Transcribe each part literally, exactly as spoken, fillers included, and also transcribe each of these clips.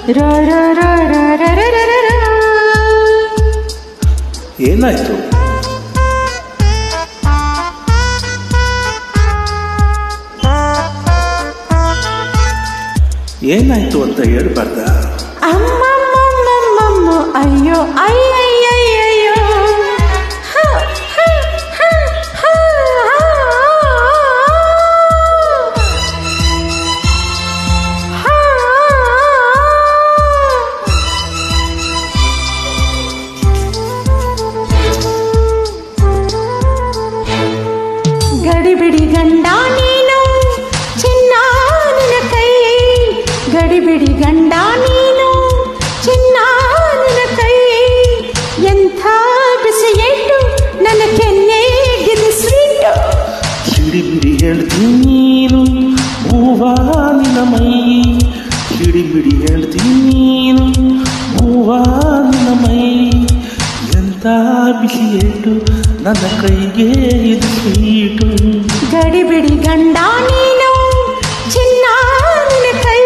ಏನಾಯ್ತು? ಏನಾಯ್ತು ಅಂತ ಹೇಳ್ಬಾರ್ದ? ಅಮ್ಮಮ್ಮಮ್ಮಮ್ಮಮ್ಮ ಅಯ್ಯೋ ಅಯ್ಯಯ್ಯಯ್ಯಯ್ಯೋ ಗಡಿಬಿಡಿ ಗಂಡ ನೀನು ಚಿನ್ನ ನಿನ್ನ ಕೈ, ಗಡಿಬಿಡಿ ಗಂಡ ನೀನು ಚಿನ್ನ ನಿನ್ನ ಕೈ, ಎಂಥ ಬಿಸಿ ಏಟು ನನ್ನ ಕೆನ್ನೆಗಿದು ಸ್ವೀಟು. ಹಿಡಿಬಿಡಿ ಹೇಳ್ತೀನಿ ನೀನು ಹೂವಾ ನಿನ್ನ ಮೈ, ಹಿಡಿಬಿಡಿ ಹೇಳ್ತೀನಿ ನೀನು ಹೂವಾ ನಿನ್ನ ಮೈ, ಎಂಥ ಬಿಸಿ ಏಟು ನನ್ನ ಕೈಗೆ ಇದು ಸ್ವೀಟು. ಗಡಿಬಿಡಿ ಗಂಡ ನೀನು ಚಿನ್ನ ನಿನ್ನ ಕೈ.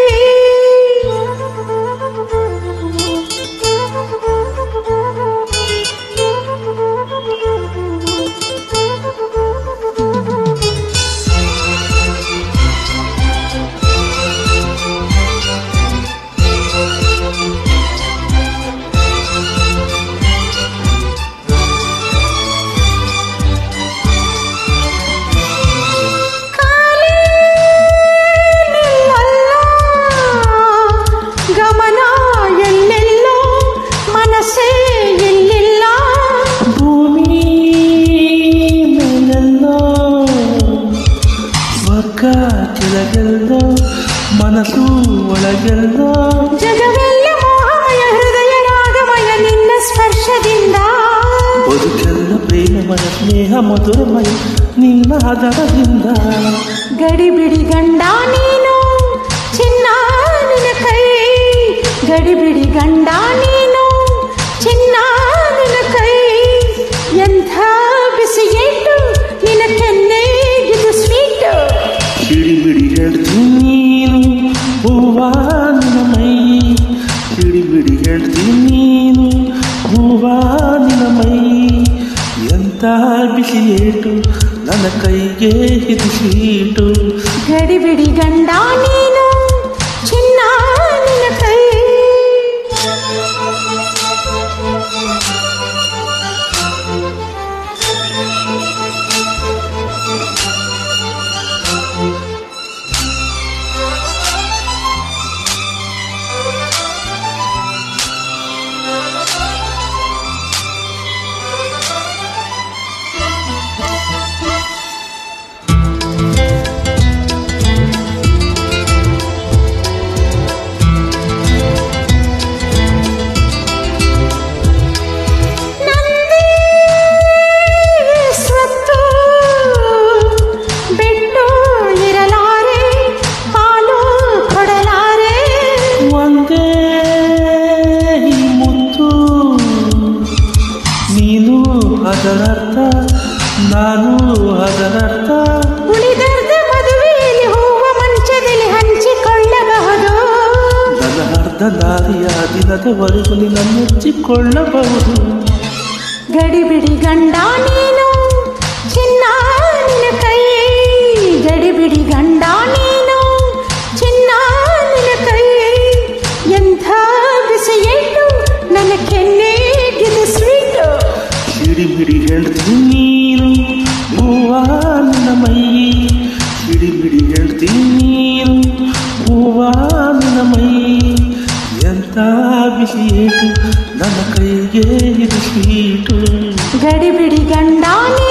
ಕೆಳಗೆಲ್ಲೋ ಮನಸ್ಸು ಒಳಗೆಲ್ಲೋ ಜಗವೆಲ್ಲ ಮೋಹಮಯ ಹೃದಯ ರಾಗಮಯ ನಿನ್ನ ಸ್ಪರ್ಶದಿಂದ, ಬದುಕೆಲ್ಲ ಪ್ರೇಮಮಯ ಸ್ನೇಹ ಮಧುರಮಯ ನಿನ್ನ ಆಧಾರದಿಂದ. ಗಡಿಬಿಡಿ ಗಂಡ ನೀನು ಚಿನ್ನ ನಿನ್ನ ಕೈ, ಗಡಿಬಿಡಿ ಗಂಡ ನೀನು ಚಿನ್ನ ನಿನ್ನ ಕೈ, ಎಂಥ ಬಿಸಿ ಏಟು ನಿನ್ನ ಕೆನ್ನೆಗಿದು ಸ್ವೀಟು. ಹಿಡಿಬಿಡಿ ಹೇಳ್ತೀನಿ ನೀನು ಹೂವಾ ನಿನ್ನ ಮೈ, ಹಿಡಿಬಿಡಿ ಹೇಳ್ತೀನಿ ನೀನು ಹೂವಾ ನಿನ್ನ ಮೈ, ಎಂಥ ಬಿಸಿ ಏಟು ನನ್ನ ಕೈಗೆ ಇದು ಸ್ವೀಟು. ಗಡಿಬಿಡಿ ಗಂಡ ನೀನು ಚಿನ್ನ ನಿನ್ನ ಕೈ. ಅದರರ್ಥ ನಾನು ಅದರರ್ಥ ಉಳಿದರ್ಧ ಮದುವೆಯಲ್ಲಿ ಹೂವ ಮಂಚದಲ್ಲಿ ಹಂಚಿಕೊಳ್ಳಬಹುದು, ನನ್ನ ಅರ್ಧ ದಾರಿಯ ದಿನದವರೆಗೂ ನಿನ್ನ ಮೆಚ್ಚಿಕೊಳ್ಳಬಹುದು. ಗಡಿಬಿಡಿ ಗಂಡ ನೀನು ಚಿನ್ನ ನಿನ್ನ ಕೈ, ಗಡಿಬಿಡಿ ಗಂಡ ನೀನು ಚಿನ್ನ ನಿನ್ನ ಕೈ, ಎಂಥ ಬಿಸಿ ಏಟು ನನ್ನ ಕೆನ್ನೆಗಿದು ಸ್ವೀಟು. ಹಿಡಿಬಿಡಿ ಹೇಳ್ತೀನಿ ನೀನು ಹೂವಾ ನಿನ್ನ ಮೈ, ಹಿಡಿಬಿಡಿ ಹೇಳ್ತೀನಿ ನೀನು ಹೂವಾ ನಿನ್ನ ಮೈ, ಎಂಥ ಬಿಸಿ ಏಟು ನನ್ನ ಕೈಗೆ ಇದು ಸ್ವೀಟು. ಗಡಿಬಿಡಿ ಗಂಡ